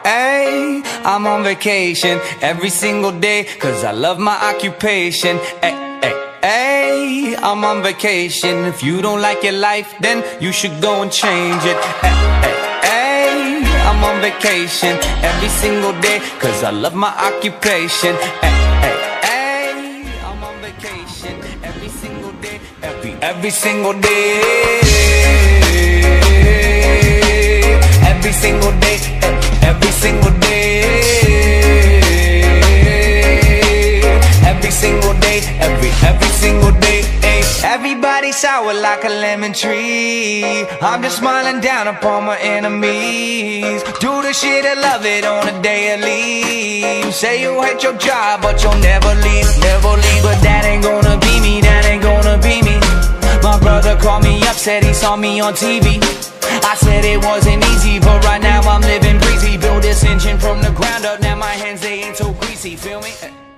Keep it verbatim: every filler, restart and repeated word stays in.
Ay, I'm on vacation every single day, cause I love my occupation. Ay, ay, ay, I'm on vacation. If you don't like your life, then you should go and change it. Ay, ay, ay, I'm on vacation every single day, cause I love my occupation. Ay, ay, ay, I'm on vacation every single day, every, every single day. Every single day, every single day, every single day, every, every single day. Everybody sour like a lemon tree. I'm just smiling down upon my enemies. Do the shit I love it on a daily. Say you hate your job, but you'll never leave, never leave. But that ain't gonna be me, that ain't gonna be me. My brother called me up, said he saw me on T V. I said it wasn't easy, but right now I'm living breezy. Build this engine from the ground up, now my hands, they ain't so greasy, feel me?